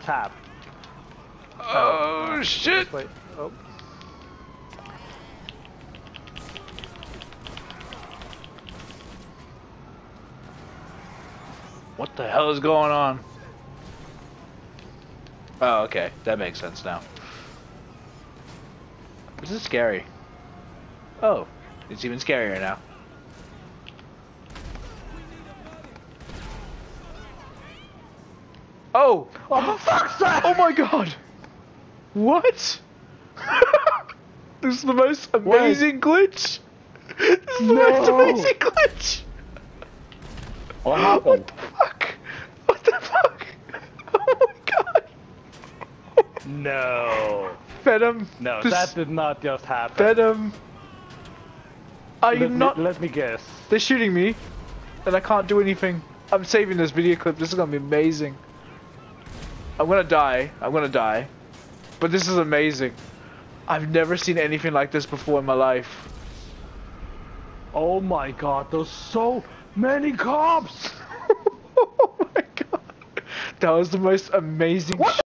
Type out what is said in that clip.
tap. Oh, shit! Wait. Oh. What the hell is going on? Oh, okay. That makes sense now. This is scary. Oh, it's even scarier now. Oh! Oh, for fuck's sake! Oh my god! What? This is the most amazing glitch! This is the most amazing glitch! What happened? What the fuck? Oh my god! No. Venom. No, that did not just happen. Venom. Are you not? Let me guess. They're shooting me, and I can't do anything. I'm saving this video clip. This is gonna be amazing. I'm gonna die. I'm gonna die. But this is amazing. I've never seen anything like this before in my life. Oh my god, there's so many cops! Oh my god. That was the most amazing